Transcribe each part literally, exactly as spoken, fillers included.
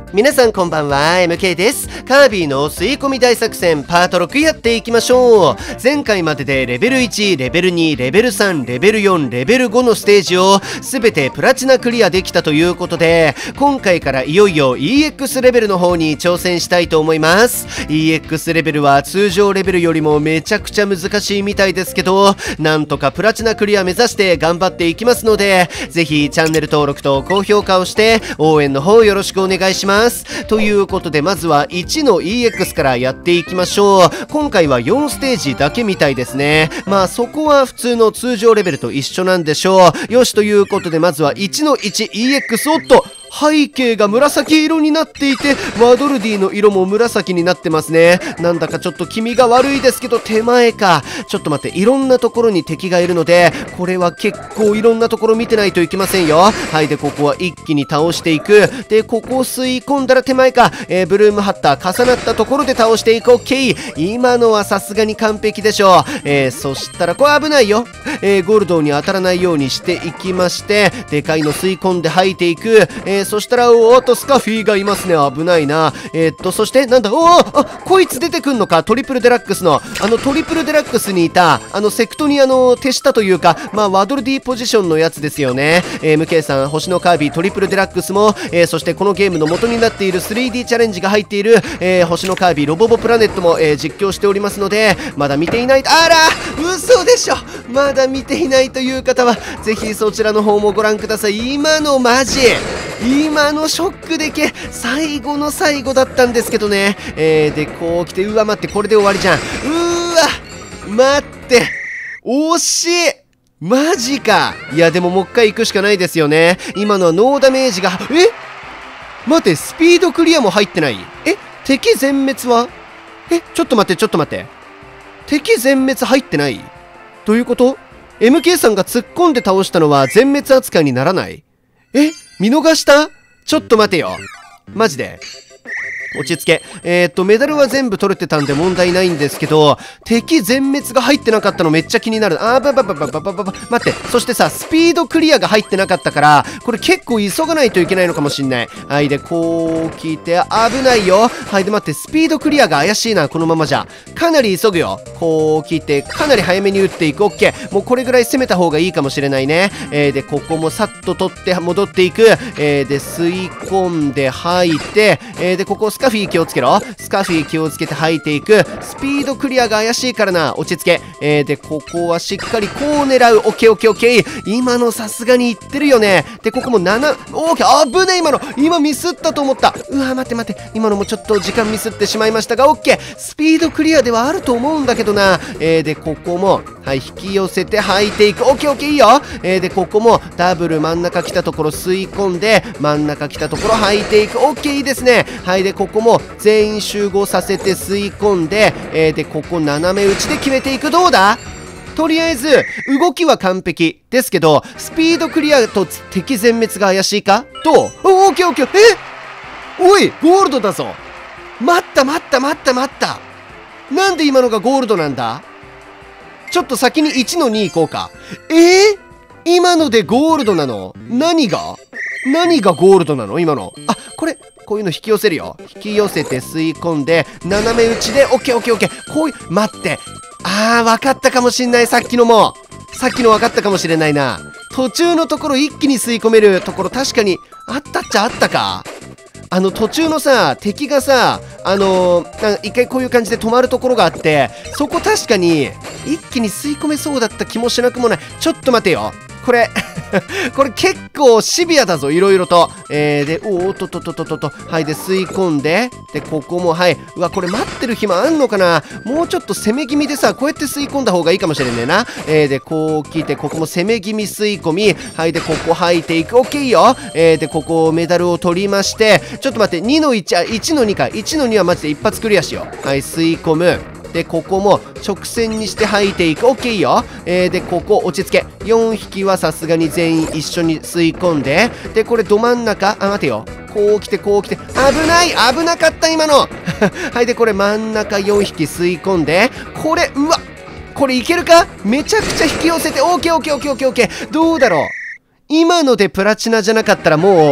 皆さんこんばんは、エムケー です。カービィの吸い込み大作戦パートろくやっていきましょう。前回まででレベルいち、レベルに、レベルさん、レベルよん、レベルごのステージを全てプラチナクリアできたということで、今回からいよいよ イーエックス レベルの方に挑戦したいと思います。 イーエックス レベルは通常レベルよりもめちゃくちゃ難しいみたいですけど、なんとかプラチナクリア目指して頑張っていきますので、ぜひチャンネル登録と高評価をして応援の方よろしくお願いします。ということで、まずはいちの イーエックス からやっていきましょう。今回はよんステージだけみたいですね。まあそこは普通の通常レベルと一緒なんでしょう。よし、ということでまずはいちの いちイーエックス。おっと、背景が紫色になっていて、ワドルディの色も紫になってますね。なんだかちょっと気味が悪いですけど、手前か。ちょっと待って、いろんなところに敵がいるので、これは結構いろんなところ見てないといけませんよ。はい、でここは一気に倒していく。でここを吸い込んだら手前か、えー、ブルームハッター重なったところで倒していく。オッケー、今のはさすがに完璧でしょう。えー、そしたらこれ危ないよ。えー、ゴールドに当たらないようにしていきまして、でかいの吸い込んで吐いていく。えーそしたら、おーっと、スカフィーがいますね。危ないな。えー、っと、そして、なんだ、おー、あ、こいつ出てくんのか。トリプルデラックスの、あの、トリプルデラックスにいた、あの、セクトに、あの、手下というか、まあ、ワドルディポジションのやつですよね。えー、エムケー さん、星のカービィ、トリプルデラックスも、えー、そしてこのゲームの元になっている スリーディー チャレンジが入っている、えー、星のカービィ、ロボボプラネットも、えー、実況しておりますので、まだ見ていない、あら、嘘でしょ。まだ見ていないという方は、ぜひそちらの方もご覧ください。今のマジ。今のショックでけ最後の最後だったんですけどね。えー、でこう来て、うわ待って、これで終わりじゃん。うーわ待って、惜しい、マジか。いやでももう一回行くしかないですよね。今のはノーダメージが、え待って、スピードクリアも入ってない。え敵全滅は、えちょっと待ってちょっと待って、敵全滅入ってない。どういうこと？ エムケー さんが突っ込んで倒したのは全滅扱いにならない？え見逃した？ちょっと待てよ。マジで。落ち着け。えー、っと、メダルは全部取れてたんで問題ないんですけど、敵全滅が入ってなかったのめっちゃ気になる。あーばばばばばばばば。待って、そしてさ、スピードクリアが入ってなかったから、これ結構急がないといけないのかもしんない。はい、で、こう聞いて、危ないよ。はい、で、待って、スピードクリアが怪しいな、このままじゃ。かなり急ぐよ。こう聞いて、かなり早めに打っていく。オッケー。もうこれぐらい攻めた方がいいかもしれないね。えー、で、ここもさっと取って戻っていく。えー、で、吸い込んで吐いて、えー、で、ここスカフィー気をつけろ。スカフィー気をつけて吐いていく。スピードクリアが怪しいからな。落ち着け。えー、で、ここはしっかりこう狙う。オッケーオッケーオッケー。今のさすがにいってるよね。で、ここもなな、オーケー。危ねえ、今の。今ミスったと思った。うわ、待って待って。今のもちょっと時間ミスってしまいましたが、オッケー。スピードクリアではあると思うんだけどな。えー、で、ここも、はい、引き寄せて吐いていく。オッケーオッケー、いいよ。えー、で、ここもダブル真ん中来たところ吸い込んで、真ん中来たところ吐いていく。オッケー、いいですね。はい、で、ここも全員集合させて吸い込んで、えー、で、ここ斜め打ちで決めていく。どうだ？とりあえず、動きは完璧ですけど、スピードクリアと敵全滅が怪しいか？どう？オッケーオッケー。え？おい、ゴールドだぞ。待った待った待った待った。なんで今のがゴールドなんだ？ちょっと先にいちのに行こうか。えー、今のでゴールドなの？何が何がゴールドなの今の？あ、これ、こういうの引き寄せるよ。引き寄せて吸い込んで、斜め打ちで、オッケーオッケーオッケー。こういう、待って。あー、わかったかもしんない。さっきのも。さっきのわかったかもしれないな。途中のところ一気に吸い込めるところ確かにあったっちゃあったか。あの途中のさ、敵がさ、あのー、一回こういう感じで止まるところがあって、そこ確かに一気に吸い込めそうだった気もしなくもない。ちょっと待てよ。これこれ結構シビアだぞ、いろいろと。えー、で、おーっとととととと、はい、で、吸い込んで、で、ここも、はい、うわ、これ待ってる暇あんのかな。もうちょっと攻め気味でさ、こうやって吸い込んだ方がいいかもしれねえな。えー、で、こう聞いて、ここも攻め気味吸い込み、はい、で、ここ吐いていく。オッケーよ。えー、で、ここメダルを取りまして、ちょっと待って、にのいち、あ、いちのにか。いちのにはマジで一発クリアしよう。はい、吸い込む。で、ここも直線にして吐いていく。オッケーよ。えー、で、ここ落ち着け。よんひきはさすがに全員一緒に吸い込んで、で、これど真ん中、あ、待てよ。こう来て、こう来て、危ない危なかった今のはい、で、これ真ん中よんひき吸い込んで、これ、うわこれいけるか？めちゃくちゃ引き寄せて、オーケーオーケーオーケーオーケーオーケー。どうだろう？今のでプラチナじゃなかったらもう、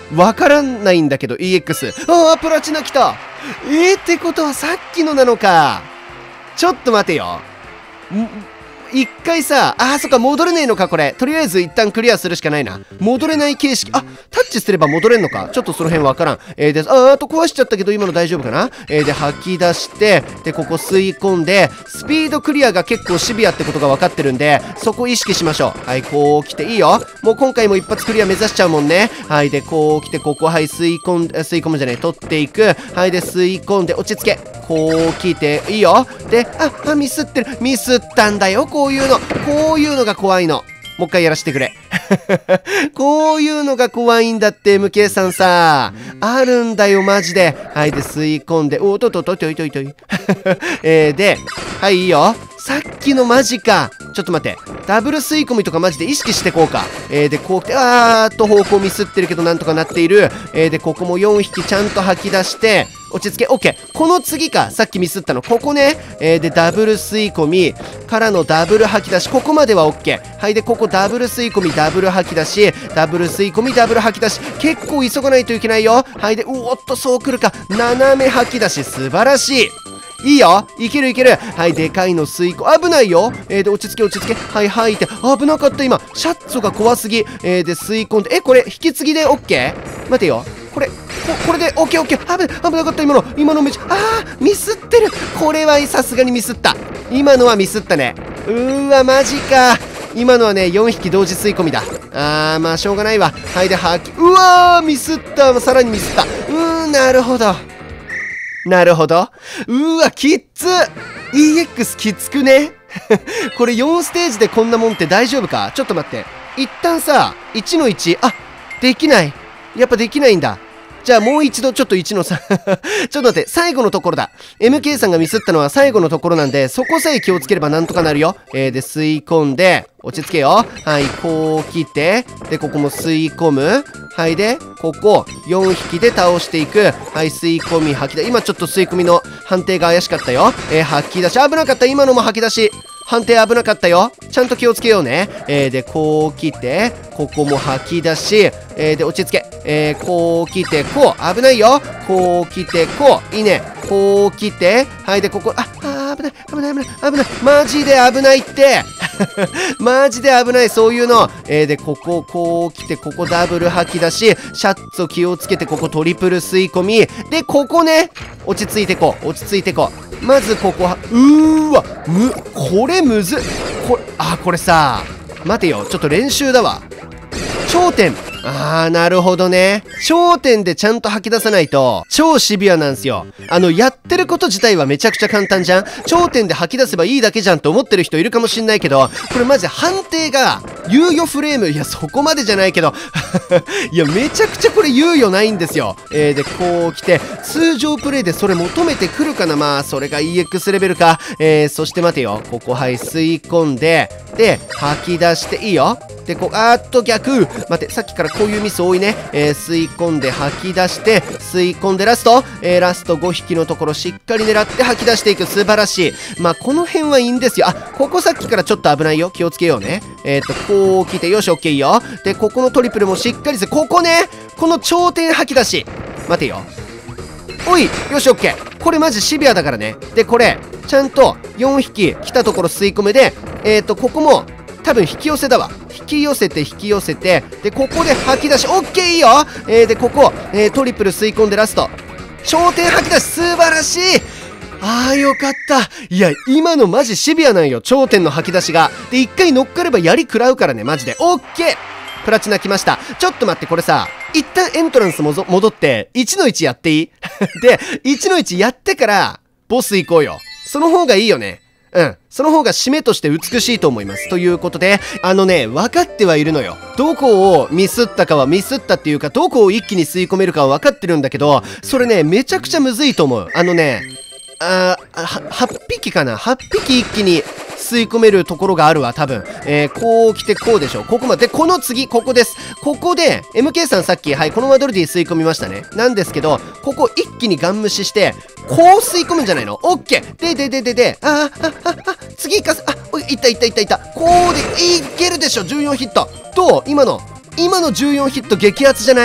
わからないんだけど、イーエックス。ああ、プラチナ来た。えー、ってことはさっきのなのか。ちょっと待てよ。ん一回さ、あーそっか、戻れねえのか、これ。とりあえず一旦クリアするしかないな。戻れない形式。あ、タッチすれば戻れんのか。ちょっとその辺わからん。えー、で、あーあと壊しちゃったけど、今の大丈夫かな。えー、で、吐き出して、で、ここ吸い込んで、スピードクリアが結構シビアってことが分かってるんで、そこ意識しましょう。はい、こう来ていいよ。もう今回も一発クリア目指しちゃうもんね。はい、で、こう来て、ここ、はい、吸い込んで、吸い込むじゃねえ、取っていく。はい、で、吸い込んで、落ち着け。こう来て、いいよ。で、あ、あ、ミスってる。ミスったんだよ、こういうの。こういうのが怖いの。もう一回やらせてくれ。こういうのが怖いんだって、エムケー さんさ。あるんだよ、マジで。はい、で、吸い込んで、おっとっとっとっといといとい。えー、で、はい、いいよ。さっきのマジか。ちょっと待って。ダブル吸い込みとかマジで意識してこうか。えー、で、こう来て、あーっと方向ミスってるけどなんとかなっている。えー、で、ここもよんひきちゃんと吐き出して、落ち着け、オッケー。この次か。さっきミスったの。ここね。えー、で、ダブル吸い込みからのダブル吐き出し。ここまではオッケー。はい、で、ここダブル吸い込み、ダブル吐き出し、ダブル吸い込み、ダブル吐き出し。結構急がないといけないよ。はい、で、うおっと、そう来るか。斜め吐き出し。素晴らしい。いいよ、いけるいける。はい、でかいの吸い込危ないよ。えー、で落ち着け落ち着け。はいはいって危なかった。今シャッツォが怖すぎ。えー、で吸い込んで、えこれ引き継ぎで OK。 待てよ、これここれで オーケーオーケー。危ない危なかった。今の今のめちゃあーミスってる。これはさすがにミスった。今のはミスったね。うーわマジか。今のはねよんひき同時吸い込みだ。あーまあしょうがないわ。はいで吐き、うわーミスった。さらにミスった。うーんなるほどなるほど。うーわ、きっつ イーエックス きつくねこれよんステージでこんなもんって大丈夫か。ちょっと待って。一旦さ、いちのいち、あ、できない。やっぱできないんだ。じゃあもう一度ちょっといちのさん。ちょっと待って、最後のところだ。エムケー さんがミスったのは最後のところなんで、そこさえ気をつければなんとかなるよ。えー、で、吸い込んで、落ち着けよ。はい、こう来て、で、ここも吸い込む。はい、で、ここ、よんひきで倒していく。はい、吸い込み、吐き出し。今ちょっと吸い込みの判定が怪しかったよ。えー、吐き出し。危なかった。今のも吐き出し。判定危なかったよ。ちゃんと気をつけようね。えー、で、こう来て、ここも吐き出し。えー、で、落ち着け。えー、こう来て、こう。危ないよ。こう来て、こう。いいね。こう来て。はい、で、ここ。あ、あ、危ない。危ない、危ない。危ない。マジで危ないって。マジで危ない。そういうの。えー、で、ここ、こう来て、ここダブル吐き出し。シャッツを気をつけて、ここトリプル吸い込み。で、ここね。落ち着いてこう。落ち着いてこう。まずここは、うーわ、む、これむずっ。これ、あ、これさ、待てよ。ちょっと練習だわ。頂点。あー、なるほどね。頂点でちゃんと吐き出さないと、超シビアなんすよ。あの、やってること自体はめちゃくちゃ簡単じゃん。頂点で吐き出せばいいだけじゃんと思ってる人いるかもしんないけど、これマジで判定が、猶予フレーム、いや、そこまでじゃないけど、いや、めちゃくちゃこれ猶予ないんですよ。えー、で、こう来て、通常プレイでそれ求めてくるかな。まあ、それが イーエックス レベルか。えー、そして待てよ。ここ、はい、吸い込んで、で、吐き出していいよ。で、こう、あーっと逆。待って、さっきからこういうミス多いね。えー、吸い込んで吐き出して、吸い込んでラスト。えー、ラストごひきのところしっかり狙って吐き出していく。素晴らしい。まあ、この辺はいいんですよ。あ、ここさっきからちょっと危ないよ。気をつけようね。えー、っと、こう来て、よし、オッケーいいよ。で、ここのトリプルもしっかりして、ここね。この頂点吐き出し。待てよ。おい、よし、オッケー。これマジシビアだからね。で、これ、ちゃんとよんひき来たところ吸い込めで、えー、っと、ここも、多分引き寄せだわ。引き寄せて引き寄せて、で、ここで吐き出し、オッケーいいよ。えー、で、ここ、えー、トリプル吸い込んでラスト。頂点吐き出し、素晴らしい。あーよかった。いや、今のマジシビアなんよ。頂点の吐き出しが。で、一回乗っかれば槍食らうからね、マジで。オッケープラチナ来ました。ちょっと待って、これさ、一旦エントランスもぞ戻って、いちのいちやっていいで、いちのいちやってから、ボス行こうよ。その方がいいよね。うん。その方が締めとして美しいと思います。ということで、あのね、分かってはいるのよ。どこをミスったかはミスったっていうか、どこを一気に吸い込めるかは分かってるんだけど、それね、めちゃくちゃむずいと思う。あのね、あー、はっぴきかな ?はち 匹一気に吸い込めるところがあるわ、多分。えー、こう来てこうでしょ。ここまで。で、この次、ここです。ここで、エムケー さんさっき、はい、このワドルディ吸い込みましたね。なんですけど、ここ一気にガン無視して、こう吸い込むんじゃないの？オッケー。で、で、で、で、で、あー、あ、あ、あ、次行かす、あ、おい、いったいったいったいった。こうで、いけるでしょ、じゅうよんヒット。どう？今の、今のじゅうよんヒット激アツじゃない？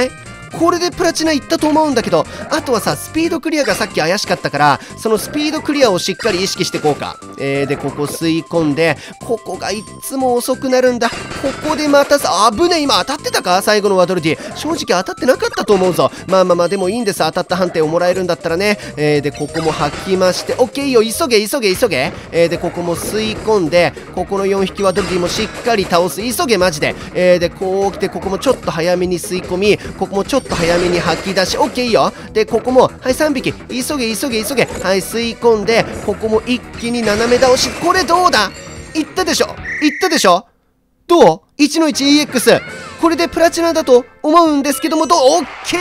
これでプラチナいったと思うんだけど、あとはさ、スピードクリアがさっき怪しかったから、そのスピードクリアをしっかり意識していこうか。えー、で、ここ吸い込んで、ここがいっつも遅くなるんだ。ここでまたさ、あぶね、今当たってたか最後のワドルディ。正直当たってなかったと思うぞ。まあまあまあ、でもいいんです。当たった判定をもらえるんだったらね。えー、で、ここも吐きまして、オッケーいいよ、急げ、急げ、急げ。えー、で、ここも吸い込んで、ここのよんひきワドルディもしっかり倒す。急げ、マジで。えー、で、こう来て、ここもちょっと早めに吸い込み、ここもちょっと早めに吐き出し、オッケーいいよ。で、ここも、はい、さんびき。急げ、急げ、急げ。はい、吸い込んで、ここも一気に斜め倒し。これどうだいったでしょいったでしょどう ?いちのいちイーエックス。これでプラチナだと思うんですけども、どうオッケ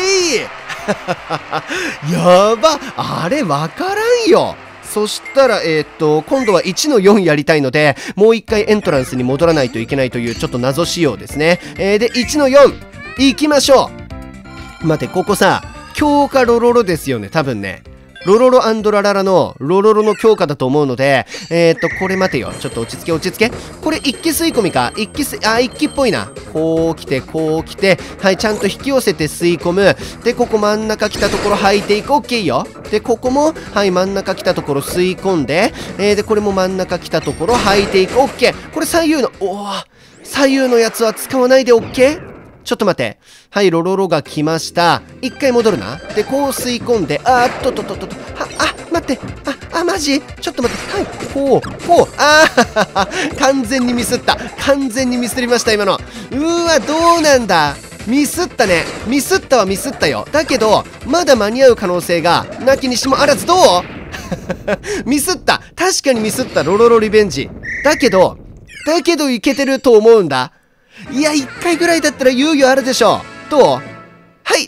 ーやばあれわからんよ。そしたら、えー、っと、今度はいちのよんやりたいので、もう一回エントランスに戻らないといけないというちょっと謎仕様ですね。えー、で、いちのよん、行きましょう。待って、ここさ、強化ロロロですよね、多分ね。ロロロ&ラララのロロロの強化だと思うので、えー、っと、これ待てよ。ちょっと落ち着け落ち着け。これ一気吸い込みか。一気吸い、あ、一気っぽいな。こう来て、こう来て、はい、ちゃんと引き寄せて吸い込む。で、ここ真ん中来たところ吐いていく。オッケーよ。で、ここも、はい、真ん中来たところ吸い込んで、えー、で、これも真ん中来たところ吐いていく。オッケー。これ左右の、おー、左右のやつは使わないでオッケー。ちょっと待って。はい、ロロロが来ました。一回戻るな。で、こう吸い込んで、あーっとっとっとっと、は、あ、待って。あ、あ、マジちょっと待って。はい、こう、こう、あー完全にミスった。完全にミスりました、今の。うーわ、どうなんだミスったね。ミスったはミスったよ。だけど、まだ間に合う可能性が、なきにしもあらず、どうミスった。確かにミスった、ロロロリベンジ。だけど、だけどいけてると思うんだ。いや、いっかいぐらいだったら猶予あるでしょう。どうはい、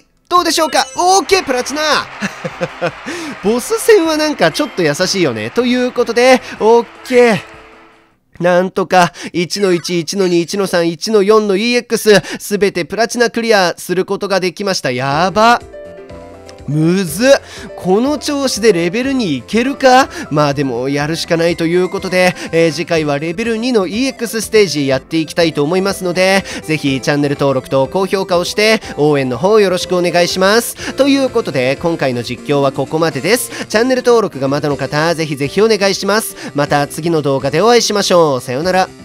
どうでしょうか。オーケープラチナボス戦はなんかちょっと優しいよね。ということで、オーケー。なんとか、いちのいち、いちのに、いちのさん、いちのよんの イーエックス、すべてプラチナクリアすることができました。やば。むずっ。この調子でレベルにいけるか。まあでもやるしかないということで、えー、次回はレベルにの イーエックス ステージやっていきたいと思いますので、ぜひチャンネル登録と高評価をして応援の方よろしくお願いします。ということで今回の実況はここまでです。チャンネル登録がまだの方ぜひぜひお願いします。また次の動画でお会いしましょう。さようなら。